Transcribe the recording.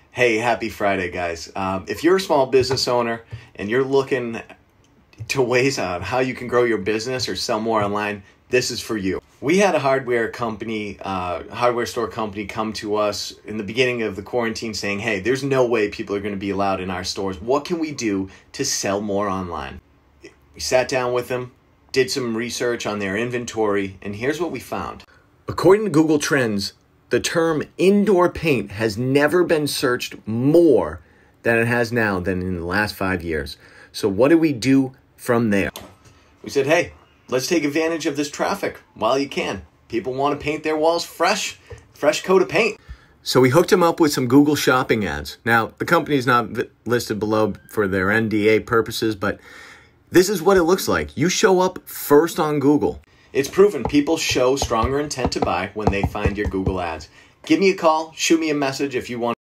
Hey, happy Friday, guys. If you're a small business owner and you're looking to ways on how you can grow your business or sell more online, this is for you. We had a hardware store company come to us in the beginning of the quarantine saying, hey, there's no way people are going to be allowed in our stores. What can we do to sell more online? We sat down with them, did some research on their inventory, and here's what we found. According to Google Trends, the term indoor paint has never been searched more than it has now than in the last 5 years. So what did we do from there? We said, hey, let's take advantage of this traffic while you can. People want to paint their walls fresh coat of paint. So we hooked them up with some Google shopping ads. Now, the company is not listed below for their NDA purposes, but this is what it looks like. You show up first on Google. It's proven people show stronger intent to buy when they find your Google ads. Give me a call, shoot me a message if you want.